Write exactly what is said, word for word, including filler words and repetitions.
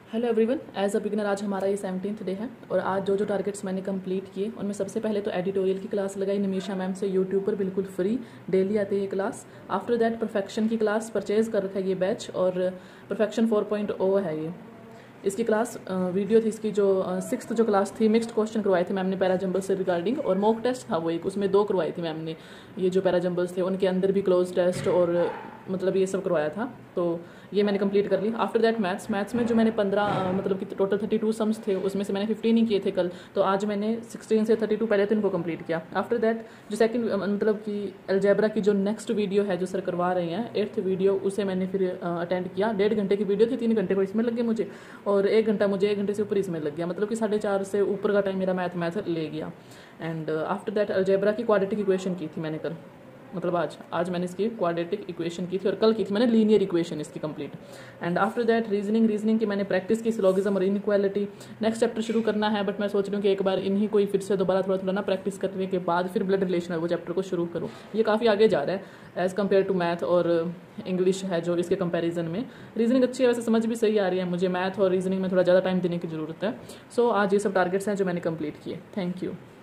Hello everyone, as a beginner आज हमारा ये सेवनटीन्थ डे है और आज जो जो टारगेट्स मैंने कंप्लीट किए उनमें सबसे पहले तो एडिटोरियल की क्लास लगाई निमिषा मैम से यूट्यूब पर, बिल्कुल फ्री, डेली आती है ये क्लास। आफ्टर दैट परफेक्शन की क्लास परचेज कर रखा है ये बैच और परफेक्शन फोर पॉइंट ओ है ये। इसकी क्लास वीडियो थी, इसकी जो सिक्स्थ जो क्लास थी, मिक्स्ड क्वेश्चन करवाए थे मैम ने पैराजम्बल से रिगार्डिंग और मॉक टेस्ट था वो एक, उसमें दो करवाई थी मैम ने। ये जो पैराजम्बल्स थे उनके अंदर भी क्लोज टेस्ट और मतलब ये सब करवाया था, तो ये मैंने कंप्लीट कर ली। आफ्टर दैट मैथ्स मैथ्स में जो मैंने पंद्रह मतलब कि टोटल थर्टी टू सम्स थे उसमें से मैंने फिफ्टीन ही किए थे कल, तो आज मैंने सिक्सटीन से थर्टी टू पहले तो इनको कंप्लीट किया। आफ्टर दैट जो सेकंड मतलब कि अलजेब्रा की जो नेक्स्ट वीडियो है जो सर करवा रहे हैं एट्थ वीडियो, उसे मैंने फिर अटेंड किया। डेढ़ घंटे की वीडियो थी, तीन घंटे को इसमें लग गए मुझे और एक घंटा मुझे एक घंटे से ऊपर इसमें लग गया, मतलब कि साढ़े चार से ऊपर का टाइम मेरा मैथ मैथ ले गया। एंड आफ्टर दैट अलजेब्रा की क्वाड्रेटिक इक्वेशन की थी मैंने कल, मतलब आज आज मैंने इसकी क्वाड्रेटिक इक्वेशन की थी और कल की थी मैंने लीनियर इक्वेशन इसकी complete. And after that reasoning reasoning की मैंने प्रैक्टिस की, सिलोगिज्म और इनइक्वालिटी। नेक्स्ट चैप्टर शुरू करना है बट मैं सोच रही हूँ कि एक बार इन्हीं को ही फिर से दोबारा थोड़ा थोड़ा ना प्रैक्टिस करने के बाद फिर ब्लड रिलेशन है वो चैप्टर को शुरू करूँ। ये काफ़ी आगे जा रहा है एज़ कम्पेयर टू मैथ और इंग्लिश है जो इसके कंपेरिजन में। रीजनिंग अच्छी है वैसे, समझ भी सही आ रही है, मुझे मैथ और रीजनिंग में थोड़ा ज़्यादा टाइम देने की ज़रूरत है। सो so, आज ये सब टारगेट्स हैं जो मैंने कंप्लीट किए। Thank you.